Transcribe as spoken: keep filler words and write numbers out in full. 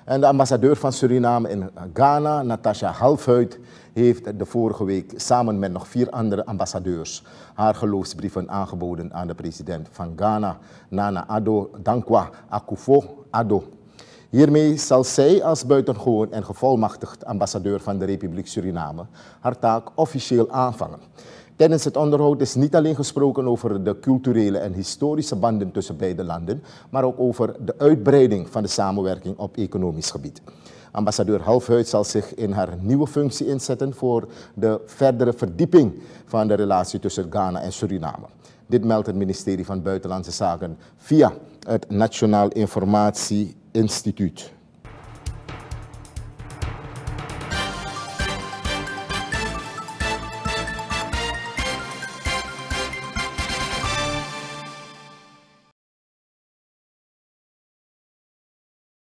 En de ambassadeur van Suriname in Ghana, Natasha Halfhuid, heeft de vorige week samen met nog vier andere ambassadeurs haar geloofsbrieven aangeboden aan de president van Ghana, Nana Addo Dankwa Akufo-Addo. Hiermee zal zij als buitengewoon en gevolmachtigd ambassadeur van de Republiek Suriname haar taak officieel aanvangen. Tijdens het onderhoud is niet alleen gesproken over de culturele en historische banden tussen beide landen, maar ook over de uitbreiding van de samenwerking op economisch gebied. Ambassadeur Halfhuid zal zich in haar nieuwe functie inzetten voor de verdere verdieping van de relatie tussen Ghana en Suriname. Dit meldt het ministerie van Buitenlandse Zaken via het Nationaal Informatie Instituut.